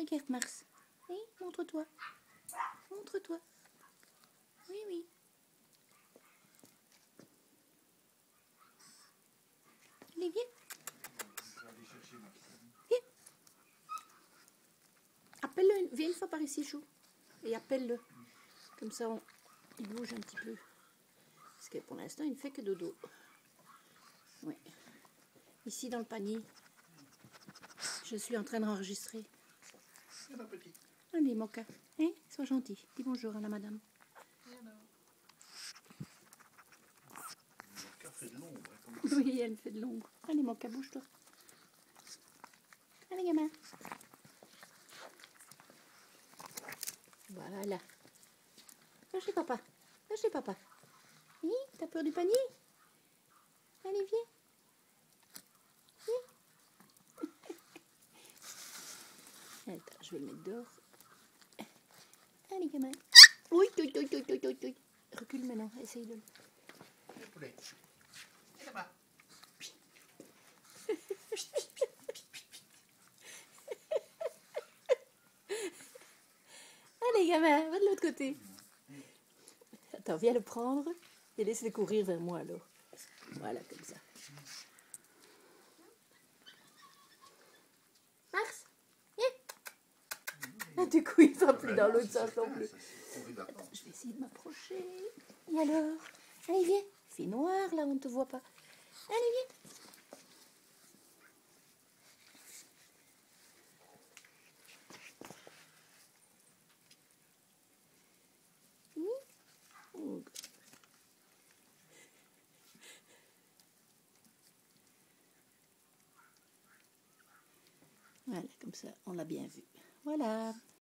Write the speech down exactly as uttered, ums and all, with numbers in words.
Regarde Mars. Oui, montre-toi. Montre-toi. Oui, oui. Allez, viens. Viens. Appelle-le. Viens une fois par ici, Chou. Et appelle-le. Comme ça, on... il bouge un petit peu. Parce que pour l'instant, il ne fait que dodo. Oui. Ici, dans le panier. Je suis en train d'enregistrer. Allez, Moka. Hein? Sois gentil. Dis bonjour à la madame. Moka fait de l'ombre. Oui, elle fait de l'ombre. Allez, Moka, bouge-toi. Allez, gamin. Voilà. Va chez papa. Va chez papa. Oui, t'as peur du panier? Allez, viens. Viens. Attends, je vais le mettre dehors. Allez, gamin. Oui, oui, oui, oui, oui, oui, oui. Recule maintenant, essaye de le... Le poulet. Et là-bas. Allez, gamin, va de l'autre côté. Attends, viens le prendre et laisse-le courir vers moi, alors. Voilà, comme ça. Mars, viens. Ah, du coup, il ne va plus dans l'autre sens non plus. Attends, je vais essayer de m'approcher. Et alors? Allez, viens. Il fait noir, là, on ne te voit pas. Allez, viens. Voilà, comme ça, on l'a bien vu. Voilà.